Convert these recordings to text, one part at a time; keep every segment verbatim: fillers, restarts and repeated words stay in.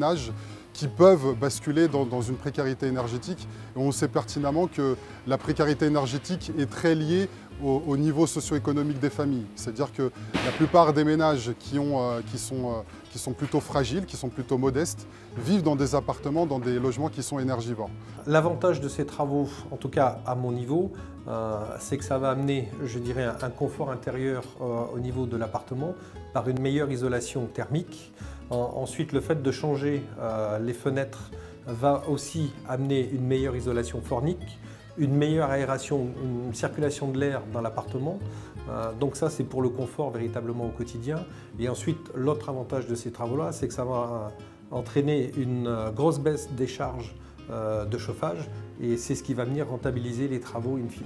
ménages qui peuvent basculer dans, dans une précarité énergétique. Et on sait pertinemment que la précarité énergétique est très liée au, au niveau socio-économique des familles. C'est-à-dire que la plupart des ménages qui, ont, euh, qui, sont, euh, qui sont plutôt fragiles, qui sont plutôt modestes, vivent dans des appartements, dans des logements qui sont énergivores. L'avantage de ces travaux, en tout cas à mon niveau, euh, c'est que ça va amener, je dirais, un, un confort intérieur euh, au niveau de l'appartement par une meilleure isolation thermique. Ensuite, le fait de changer euh, les fenêtres va aussi amener une meilleure isolation phonique, une meilleure aération, une circulation de l'air dans l'appartement. Euh, donc ça, c'est pour le confort véritablement au quotidien. Et ensuite, l'autre avantage de ces travaux-là, c'est que ça va euh, entraîner une euh, grosse baisse des charges euh, de chauffage et c'est ce qui va venir rentabiliser les travaux in fine.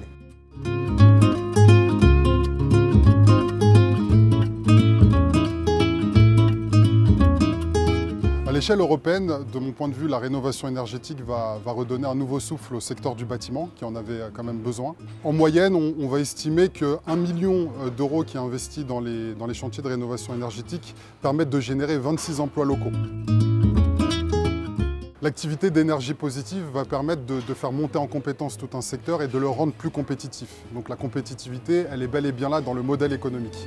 À l'échelle européenne, de mon point de vue, la rénovation énergétique va, va redonner un nouveau souffle au secteur du bâtiment, qui en avait quand même besoin. En moyenne, on, on va estimer qu'un million d'euros qui est investi dans les, dans les chantiers de rénovation énergétique permettent de générer vingt-six emplois locaux. L'activité d'énergie positive va permettre de, de faire monter en compétence tout un secteur et de le rendre plus compétitif. Donc la compétitivité, elle est bel et bien là dans le modèle économique.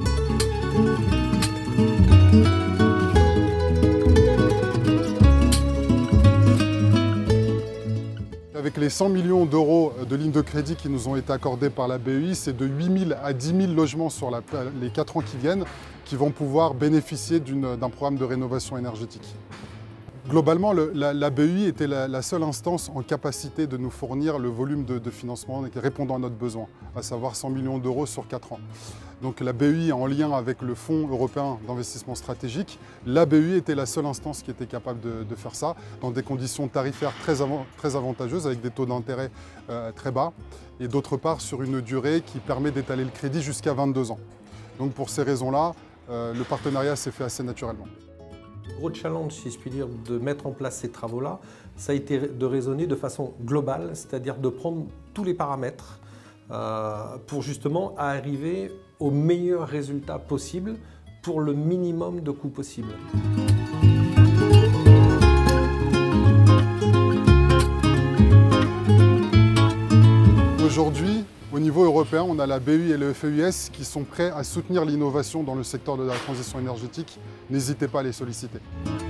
Avec les cent millions d'euros de lignes de crédit qui nous ont été accordées par la B E I, c'est de huit mille à dix mille logements sur la, les quatre ans qui viennent qui vont pouvoir bénéficier d'un programme de rénovation énergétique. Globalement, le, la, la B E I était la, la seule instance en capacité de nous fournir le volume de, de financement répondant à notre besoin, à savoir cent millions d'euros sur quatre ans. Donc la B E I, en lien avec le Fonds européen d'investissement stratégique, la B E I était la seule instance qui était capable de, de faire ça dans des conditions tarifaires très, avant, très avantageuses, avec des taux d'intérêt euh, très bas, et d'autre part sur une durée qui permet d'étaler le crédit jusqu'à vingt-deux ans. Donc pour ces raisons-là, euh, le partenariat s'est fait assez naturellement. Le gros challenge, si je puis dire, de mettre en place ces travaux-là, ça a été de raisonner de façon globale, c'est-à-dire de prendre tous les paramètres euh, pour justement arriver au meilleur résultat possible pour le minimum de coûts possible. Aujourd'hui, au niveau européen, on a la B E I et le F E U S qui sont prêts à soutenir l'innovation dans le secteur de la transition énergétique. N'hésitez pas à les solliciter.